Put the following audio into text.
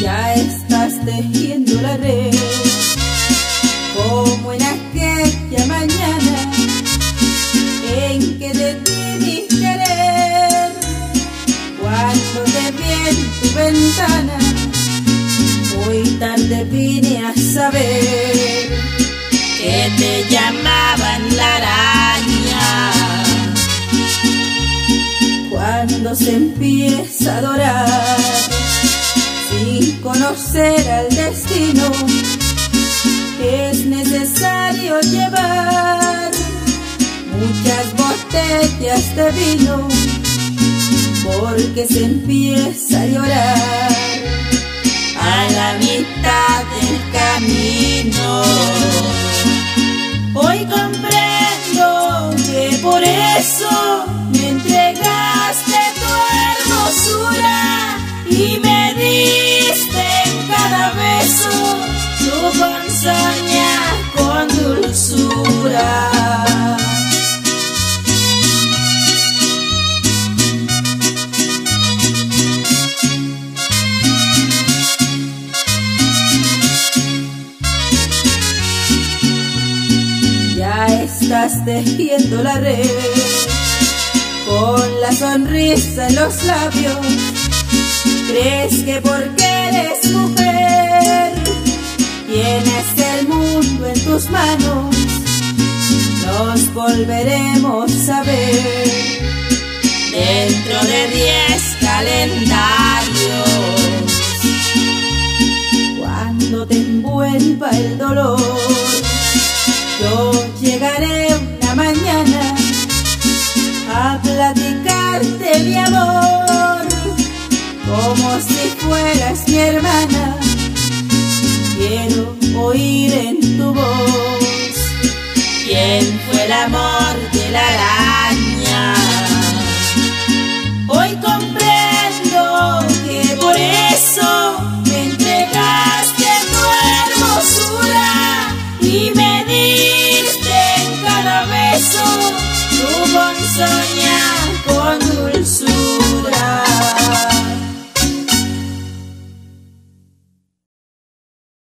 Ya estás tejiendo la red, como en aquella mañana en que te di mi querer. Cuando te vi en tu ventana, muy tarde vine a saber que te llamaban la araña. Cuando se empieza a adorar sin conocer al destino, es necesario llevar muchas botellas de vino, porque se empieza a llorar a la mitad del camino. Hoy comprendo que por eso me entregaste tu hermosura y me diste en cada beso tu ponzoña con dulzura. Estás tejiendo la red, con la sonrisa en los labios. Crees que porque eres mujer tienes el mundo en tus manos. Nos volveremos a ver dentro de 10 calendarios, cuando te envuelva el dolor. Yo llegaré una mañana a platicarte mi amor, como si fueras mi hermana. Quiero oír en tu voz quién fue el amor de la